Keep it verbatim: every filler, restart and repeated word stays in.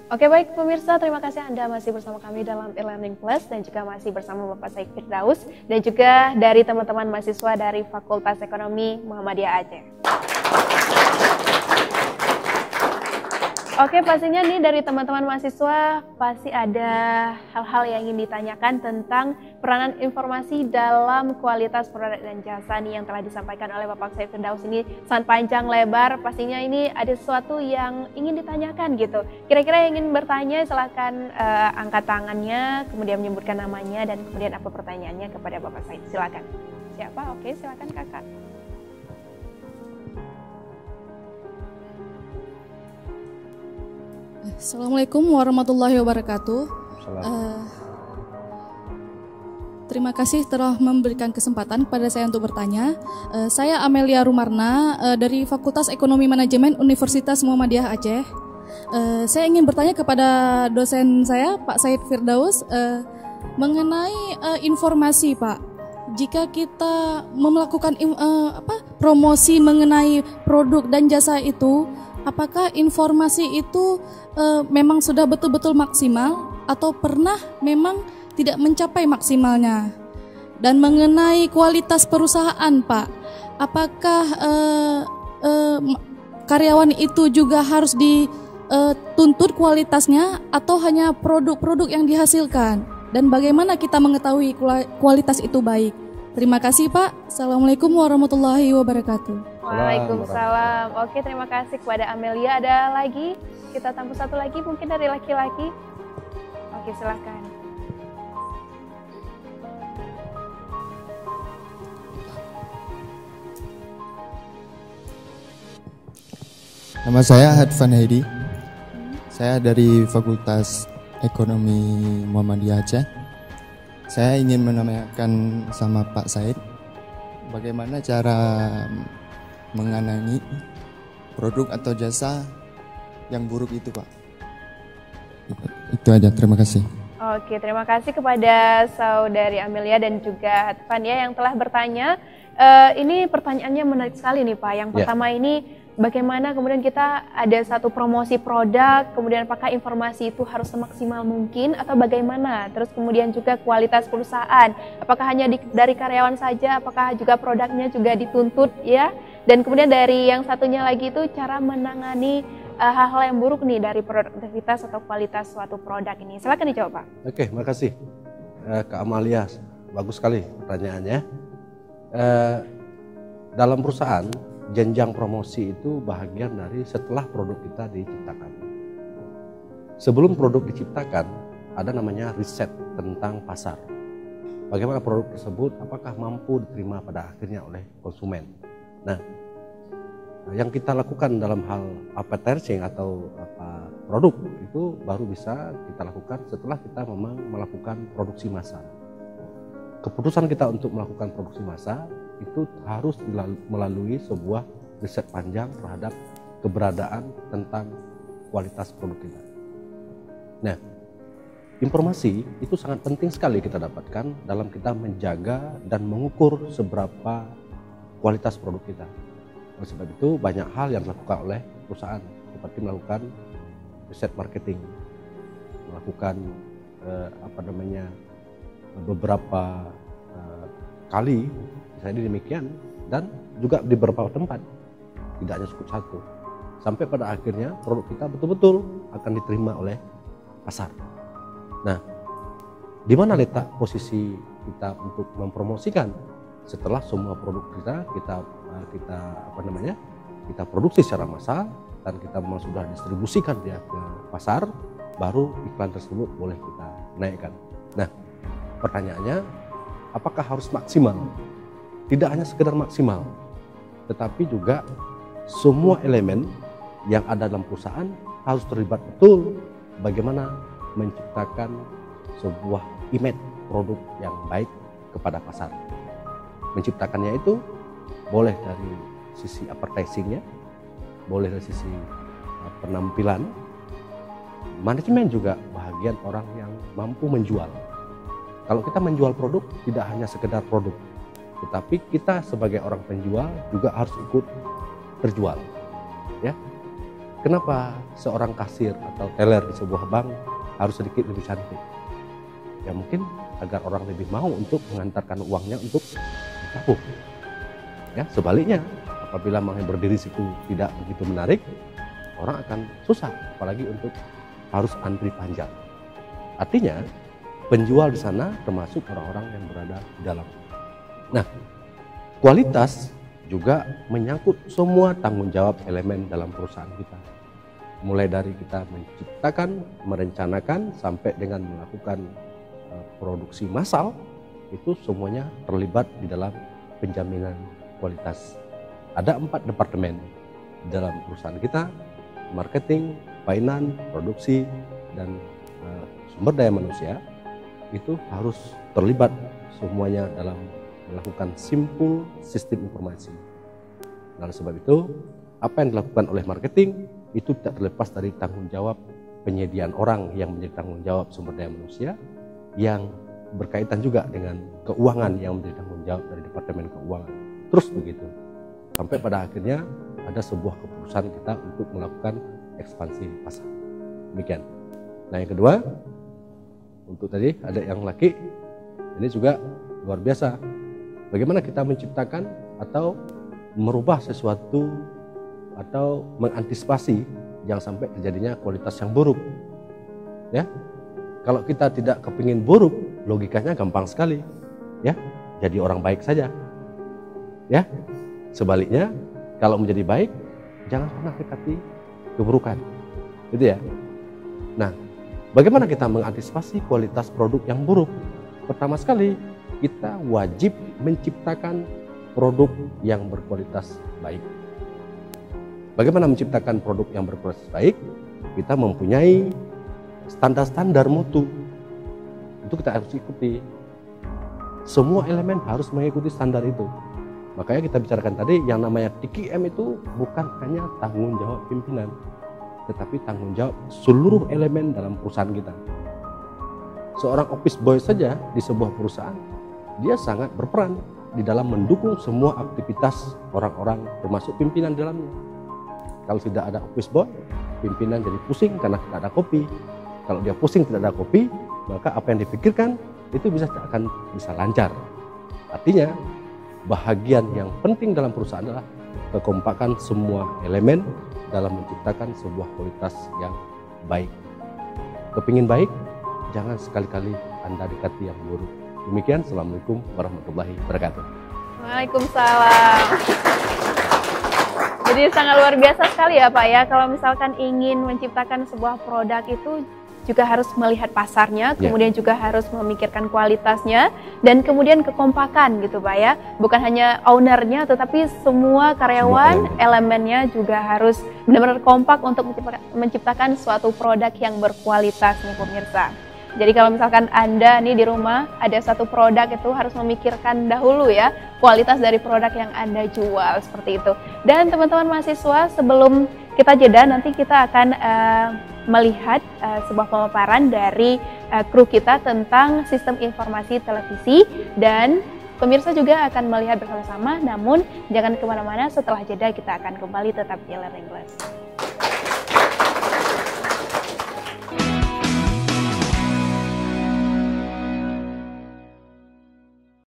Oke baik pemirsa, terima kasih Anda masih bersama kami dalam e-learning plus dan juga masih bersama Bapak Said Firdaus dan juga dari teman-teman mahasiswa dari Fakultas Ekonomi Muhammadiyah Aceh. Oke, pastinya nih dari teman-teman mahasiswa pasti ada hal-hal yang ingin ditanyakan tentang peranan informasi dalam kualitas produk dan jasa nih yang telah disampaikan oleh Bapak Said Firdaus ini sangat panjang lebar. Pastinya ini ada sesuatu yang ingin ditanyakan gitu. Kira-kira yang ingin bertanya silakan uh, angkat tangannya, kemudian menyebutkan namanya dan kemudian apa pertanyaannya kepada Bapak Said. Silakan. Siapa? Oke, silakan Kakak. Assalamualaikum warahmatullahi wabarakatuh. Uh, terima kasih telah memberikan kesempatan kepada saya untuk bertanya. Uh, saya Amelia Rumarna uh, dari Fakultas Ekonomi Manajemen Universitas Muhammadiyah Aceh. Uh, saya ingin bertanya kepada dosen saya, Pak Said Firdaus, uh, mengenai uh, informasi, Pak. Jika kita melakukan uh, apa, promosi mengenai produk dan jasa itu, apakah informasi itu e, memang sudah betul-betul maksimal atau pernah memang tidak mencapai maksimalnya? Dan mengenai kualitas perusahaan, Pak, apakah e, e, karyawan itu juga harus dituntut kualitasnya atau hanya produk-produk yang dihasilkan? Dan bagaimana kita mengetahui kualitas itu baik? Terima kasih, Pak. Assalamualaikum warahmatullahi wabarakatuh. Waalaikumsalam. Oke, terima kasih kepada Amelia. Ada lagi? Kita tampung satu lagi mungkin dari laki-laki. Oke, silakan. Nama saya Hadfan Hedi. Saya dari Fakultas Ekonomi Muhammadiyah Aceh. Saya ingin menanyakan sama Pak Said, bagaimana cara mengenali produk atau jasa yang buruk itu, Pak? Itu aja, terima kasih. Oke, terima kasih kepada saudari Amelia dan juga Hadfan ya yang telah bertanya. Uh, ini pertanyaannya menarik sekali nih Pak. Yang pertama yeah. ini bagaimana kemudian kita ada satu promosi produk, kemudian apakah informasi itu harus semaksimal mungkin atau bagaimana? Terus kemudian juga kualitas perusahaan, apakah hanya di, dari karyawan saja, apakah juga produknya juga dituntut ya? Dan kemudian dari yang satunya lagi itu cara menangani uh, hal-hal yang buruk nih dari produktivitas atau kualitas suatu produk ini. Silakan dijawab Pak. Oke, makasih uh, Kak Amalia, bagus sekali pertanyaannya. Uh, dalam perusahaan jenjang promosi itu bahagian dari setelah produk kita diciptakan. Sebelum produk diciptakan, ada namanya riset tentang pasar. Bagaimana produk tersebut, apakah mampu diterima pada akhirnya oleh konsumen. Nah, yang kita lakukan dalam hal advertising atau apa, produk itu baru bisa kita lakukan setelah kita memang melakukan produksi massal. Keputusan kita untuk melakukan produksi massal itu harus melalui sebuah riset panjang terhadap keberadaan tentang kualitas produk kita. Nah, informasi itu sangat penting sekali kita dapatkan dalam kita menjaga dan mengukur seberapa kualitas produk kita. Oleh sebab itu banyak hal yang dilakukan oleh perusahaan seperti melakukan riset marketing, melakukan eh, apa namanya beberapa uh, kali misalnya demikian dan juga di beberapa tempat, tidak hanya cukup satu, sampai pada akhirnya produk kita betul-betul akan diterima oleh pasar. Nah, di mana letak posisi kita untuk mempromosikan setelah semua produk kita kita uh, kita apa namanya kita produksi secara massal dan kita memang sudah distribusikan dia ke pasar, baru iklan tersebut boleh kita naikkan. Nah, pertanyaannya, apakah harus maksimal? Tidak hanya sekedar maksimal, tetapi juga semua elemen yang ada dalam perusahaan harus terlibat betul bagaimana menciptakan sebuah image produk yang baik kepada pasar. Menciptakannya itu boleh dari sisi advertisingnya, boleh dari sisi penampilan, manajemen juga bahagian orang yang mampu menjual. Kalau kita menjual produk, tidak hanya sekedar produk, tetapi kita sebagai orang penjual juga harus ikut terjual, ya. kenapa seorang kasir atau teller di sebuah bank harus sedikit lebih cantik? Ya mungkin agar orang lebih mau untuk mengantarkan uangnya untuk ditabung. Ya, sebaliknya apabila bank yang berdiri situ tidak begitu menarik, orang akan susah, apalagi untuk harus antri panjang. Artinya penjual di sana termasuk orang-orang yang berada di dalam. Nah, kualitas juga menyangkut semua tanggung jawab elemen dalam perusahaan kita. Mulai dari kita menciptakan, merencanakan, sampai dengan melakukan uh, produksi massal, itu semuanya terlibat di dalam penjaminan kualitas. Ada empat departemen dalam perusahaan kita: marketing, finance, produksi, dan uh, sumber daya manusia. Itu harus terlibat semuanya dalam melakukan simpul sistem informasi. Nah, oleh sebab itu, apa yang dilakukan oleh marketing itu tidak terlepas dari tanggung jawab penyediaan orang yang menjadi tanggung jawab sumber daya manusia, yang berkaitan juga dengan keuangan yang menjadi tanggung jawab dari Departemen Keuangan. Terus begitu, sampai pada akhirnya ada sebuah keputusan kita untuk melakukan ekspansi pasar. Demikian. Nah, yang kedua, untuk tadi ada yang laki, ini juga luar biasa. Bagaimana kita menciptakan atau merubah sesuatu atau mengantisipasi jangan sampai terjadinya kualitas yang buruk. Ya, kalau kita tidak kepingin buruk, logikanya gampang sekali. Ya, jadi orang baik saja. Ya, sebaliknya kalau menjadi baik, jangan pernah dekati keburukan. Gitu ya. Nah, bagaimana kita mengantisipasi kualitas produk yang buruk? Pertama sekali, kita wajib menciptakan produk yang berkualitas baik. Bagaimana menciptakan produk yang berkualitas baik? Kita mempunyai standar-standar mutu. Itu kita harus ikuti. Semua elemen harus mengikuti standar itu. Makanya kita bicarakan tadi, yang namanya T K M itu bukan hanya tanggung jawab pimpinan, tetapi tanggung jawab seluruh elemen dalam perusahaan kita. Seorang office boy saja di sebuah perusahaan, dia sangat berperan di dalam mendukung semua aktivitas orang-orang, termasuk pimpinan dalamnya. Kalau tidak ada office boy, pimpinan jadi pusing karena tidak ada kopi. Kalau dia pusing tidak ada kopi, maka apa yang dipikirkan itu bisa akan bisa lancar. Artinya, bahagian yang penting dalam perusahaan adalah kekompakan semua elemen dalam menciptakan sebuah kualitas yang baik. Kepingin baik, jangan sekali-kali Anda dekati yang buruk. Demikian, Assalamualaikum warahmatullahi wabarakatuh. Waalaikumsalam. Jadi sangat luar biasa sekali ya Pak ya, kalau misalkan ingin menciptakan sebuah produk itu juga harus melihat pasarnya, kemudian yeah. juga harus memikirkan kualitasnya, dan kemudian kekompakan gitu Pak ya. Bukan hanya ownernya, tetapi semua karyawan, semua elemennya juga harus benar-benar kompak untuk menciptakan suatu produk yang berkualitas nih pemirsa. Jadi kalau misalkan Anda nih di rumah ada satu produk, itu harus memikirkan dahulu ya kualitas dari produk yang Anda jual, seperti itu. Dan teman-teman mahasiswa, sebelum kita jeda nanti kita akan uh, melihat uh, sebuah pemaparan dari uh, kru kita tentang sistem informasi televisi, dan pemirsa juga akan melihat bersama-sama. Namun jangan kemana-mana, setelah jeda kita akan kembali tetap di Learning Class.